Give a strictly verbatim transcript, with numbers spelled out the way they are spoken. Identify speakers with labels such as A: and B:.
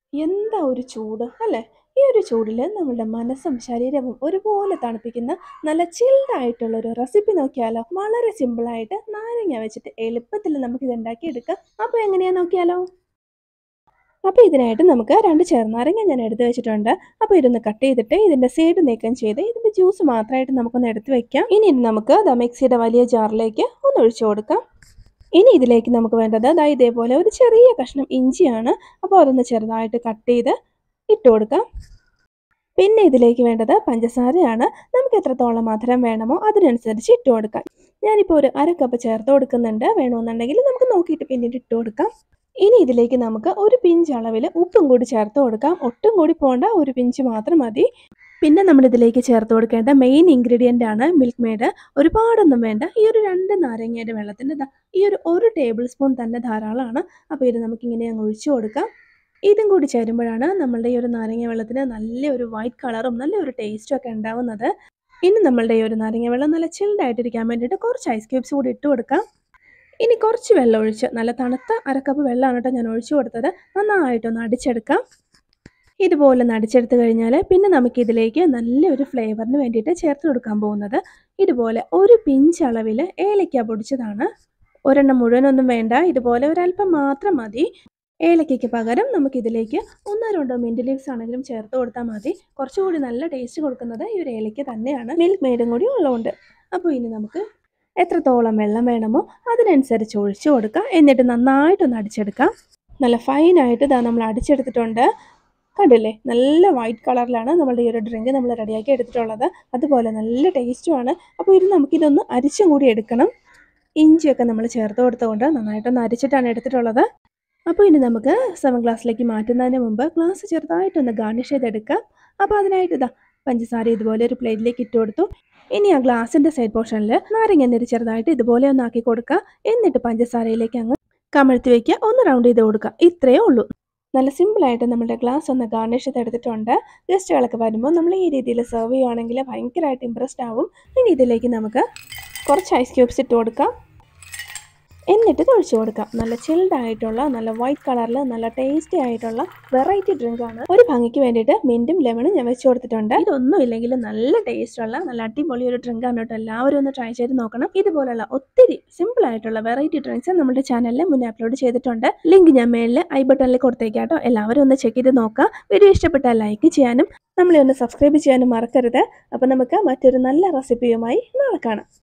A: എന്താ ഒരു ചൂട് അല്ലേ? ഈ ഒരു ചൂടിൽ നമ്മളുടെ മനസ്സും ശരീരവും ഒരുപോലെ തണുപ്പിക്കുന്ന നല്ല ചിൽഡ് ആയിട്ടുള്ള ഒരു റെസിപ്പി നോക്കിയാലോ? വളരെ സിമ്പിളായിട്ട് നാരങ്ങ വെച്ചിട്ട് എളുപ്പത്തിൽ നമുക്ക് ഇത് ഉണ്ടാക്കിയെടുക്കാം. അപ്പോൾ എങ്ങനെയാ നോക്കിയാലോ? അപ്പോൾ ഇതിനായിട്ട് നമുക്ക് രണ്ട് ചെറുനാരങ്ങ ഞാൻ എടുത്ത് വെച്ചിട്ടുണ്ട്. അപ്പോൾ ഇതൊന്ന് കട്ട് ചെയ്തിട്ട് ഇതിൻ്റെ സൈഡ് നീക്കം ചെയ്ത് ഇതിൻ്റെ ജ്യൂസ് മാത്രമായിട്ട് നമുക്കൊന്ന് എടുത്ത് വെക്കാം. ഇനി ഇത് നമുക്ക് ദാ മിക്സിയുടെ വലിയ ജാറിലേക്ക് ഒന്ന് ഒഴിച്ചു കൊടുക്കാം. ഇനി ഇതിലേക്ക് നമുക്ക് വേണ്ടത് ദാ ഇതേപോലെ ഒരു ചെറിയ കഷ്ണം ഇഞ്ചിയാണ്. അപ്പോൾ അതൊന്ന് ചെറുതായിട്ട് കട്ട് ചെയ്ത് ഇട്ട് കൊടുക്കാം. പിന്നെ ഇതിലേക്ക് വേണ്ടത് പഞ്ചസാരയാണ്. നമുക്ക് എത്രത്തോളം മധുരം വേണമോ അതിനനുസരിച്ച് ഇട്ട് കൊടുക്കാം. ഞാനിപ്പോൾ ഒരു അര കപ്പ് ചേർത്ത് കൊടുക്കുന്നുണ്ട്. വേണമെന്നുണ്ടെങ്കിൽ നമുക്ക് നോക്കിയിട്ട് പിന്നീട് ഇട്ട് കൊടുക്കാം. ഇനി ഇതിലേക്ക് നമുക്ക് ഒരു പിഞ്ച് അളവിൽ ഉപ്പും കൂടി ചേർത്ത് കൊടുക്കാം. ഒട്ടും കൂടി പോകണ്ട, ഒരു പിഞ്ച് മാത്രം മതി. പിന്നെ നമ്മൾ ഇതിലേക്ക് ചേർത്ത് കൊടുക്കേണ്ട മെയിൻ ഇൻഗ്രീഡിയൻ്റ് ആണ് മിൽക്ക് മെയ്ഡ്. ഒരുപാടൊന്നും വേണ്ട. ഈ ഒരു രണ്ട് നാരങ്ങയുടെ വെള്ളത്തിൻ്റെ ഈ ഒരു ഒരു ടേബിൾ സ്പൂൺ തന്നെ ധാരാളമാണ്. അപ്പോൾ ഇത് നമുക്കിങ്ങനെ അങ്ങ് ഒഴിച്ചു കൊടുക്കാം. ഇതും കൂടി ചേരുമ്പോഴാണ് നമ്മളുടെ ഈ ഒരു നാരങ്ങ വെള്ളത്തിന് നല്ലൊരു വൈറ്റ് കളറും നല്ലൊരു ടേസ്റ്റും ഒക്കെ ഉണ്ടാവുന്നത്. ഇനി നമ്മളുടെ ഈ ഒരു നാരങ്ങ വെള്ളം നല്ല ചിൽഡായിട്ടിരിക്കാൻ വേണ്ടിയിട്ട് കുറച്ച് ഐസ് ക്യൂബ്സ് കൂടി ഇട്ട് കൊടുക്കാം. ഇനി കുറച്ച് വെള്ളം ഒഴിച്ച്, നല്ല തണുത്ത അരക്കപ്പ് വെള്ളമാണ് കേട്ടോ ഞാൻ ഒഴിച്ചു കൊടുത്തത്. നന്നായിട്ടൊന്ന് അടിച്ചെടുക്കാം. ഇതുപോലെ നടിച്ചെടുത്ത് കഴിഞ്ഞാൽ പിന്നെ നമുക്കിതിലേക്ക് നല്ലൊരു ഫ്ലേവറിന് വേണ്ടിയിട്ട് ചേർത്ത് കൊടുക്കാൻ പോകുന്നത് ഇതുപോലെ ഒരു പിഞ്ച് അളവിൽ ഏലക്ക പൊടിച്ചതാണ്. ഒരെണ്ണം മുഴുവനൊന്നും വേണ്ട, ഇതുപോലെ ഒരല്പം മാത്രം മതി. ഏലക്കയ്ക്ക് പകരം നമുക്കിതിലേക്ക് ഒന്നോ രണ്ടോ മിൻറ്റ് ലീവ്സ് ആണെങ്കിലും ചേർത്ത് കൊടുത്താൽ മതി. കുറച്ചുകൂടി നല്ല ടേസ്റ്റ് കൊടുക്കുന്നത് ഈ ഒരു ഏലക്ക തന്നെയാണ്, മിൽക്ക് മെയ്ഡും കൂടി ഉള്ളതുകൊണ്ട്. അപ്പോൾ ഇനി നമുക്ക് എത്രത്തോളം വെള്ളം വേണമോ അതിനനുസരിച്ച് ഒഴിച്ചു കൊടുക്കാം. എന്നിട്ട് നന്നായിട്ടൊന്ന് അടിച്ചെടുക്കാം. നല്ല ഫൈനായിട്ട് ഇതാ നമ്മൾ അടിച്ചെടുത്തിട്ടുണ്ട്. കണ്ടില്ലേ, നല്ല വൈറ്റ് കളറിലാണ് നമ്മളുടെ ഈ ഒരു ഡ്രിങ്ക് നമ്മൾ റെഡിയാക്കി എടുത്തിട്ടുള്ളത്. അതുപോലെ നല്ല ടേസ്റ്റുമാണ്. അപ്പോൾ ഇത് നമുക്കിതൊന്ന് അരിച്ചും കൂടി എടുക്കണം. ഇഞ്ചിയൊക്കെ നമ്മൾ ചേർത്ത് കൊടുത്തുകൊണ്ട് നന്നായിട്ടൊന്ന് അരിച്ചിട്ടാണ് എടുത്തിട്ടുള്ളത്. അപ്പോൾ ഇനി നമുക്ക് സെവൻ ഗ്ലാസ്സിലേക്ക് മാറ്റുന്നതിന് മുമ്പ് ഗ്ലാസ് ചെറുതായിട്ടൊന്ന് ഗാർണിഷ് ചെയ്തെടുക്കാം. അപ്പോൾ അതിനായിട്ട് ഇതാ പഞ്ചസാര ഇതുപോലെ ഒരു പ്ലേറ്റിലേക്ക് ഇട്ട് കൊടുത്തു. ഇനി ആ ഗ്ലാസിൻ്റെ സൈഡ് പോർഷനിൽ നാരങ്ങ നീര് ചെറുതായിട്ട് ഇതുപോലെ ഒന്ന് ആക്കി കൊടുക്കുക. എന്നിട്ട് പഞ്ചസാരയിലേക്ക് അങ്ങ് കമഴ്ത്തി വയ്ക്കുക, ഒന്ന് റൗണ്ട് ചെയ്ത് കൊടുക്കുക. ഇത്രയേ ഉള്ളൂ. നല്ല സിമ്പിളായിട്ട് നമ്മുടെ ഗ്ലാസ് ഒന്ന് ഗാർണിഷ് ചെയ്തെടുത്തിട്ടുണ്ട്. ഗസ്റ്റുകളൊക്കെ വരുമ്പോൾ നമ്മൾ ഈ രീതിയിൽ സെർവ് ചെയ്യുകയാണെങ്കിൽ ഭയങ്കരമായിട്ട് ഇമ്പ്രസ്ഡ് ആവും. ഇനി ഇതിലേക്ക് നമുക്ക് കുറച്ച് ഐസ് ക്യൂബ്സ് ഇട്ട് കൊടുക്കാം. എന്നിട്ട് ഒഴിച്ചു കൊടുക്കാം. നല്ല ചിൽഡ് ആയിട്ടുള്ള നല്ല വൈറ്റ് കളറിൽ നല്ല ടേസ്റ്റി ആയിട്ടുള്ള വെറൈറ്റി ഡ്രിങ്കാണ്. ഒരു ഭംഗിക്ക് വേണ്ടിയിട്ട് മിൻറ്റും ലെമണും ഞാൻ വെച്ച് കൊടുത്തിട്ടുണ്ട്. ഇതൊന്നും ഇല്ലെങ്കിൽ നല്ല ടേസ്റ്റുള്ള നല്ല അടിപൊളി ഒരു ഡ്രിങ്കാണ് കേട്ടോ. എല്ലാവരും ഒന്ന് ട്രൈ ചെയ്ത് നോക്കണം. ഇതുപോലുള്ള ഒത്തിരി സിമ്പിൾ ആയിട്ടുള്ള വെറൈറ്റി ഡ്രിങ്ക്സ് നമ്മുടെ ചാനലിൽ മുന്നേ അപ്ലോഡ് ചെയ്തിട്ടുണ്ട്. ലിങ്ക് ഞാൻ മേളിൽ ഐ ബട്ടണിൽ കൊടുത്തേക്കാം കേട്ടോ. എല്ലാവരും ഒന്ന് ചെക്ക് ചെയ്ത് നോക്കാം. വീഡിയോ ഇഷ്ടപ്പെട്ടാൽ ലൈക്ക് ചെയ്യാനും നമ്മളെ ഒന്ന് സബ്സ്ക്രൈബ് ചെയ്യാനും മറക്കരുത്. അപ്പോൾ നമുക്ക് മറ്റൊരു നല്ല റെസിപ്പിയുമായി നാളെ കാണാം.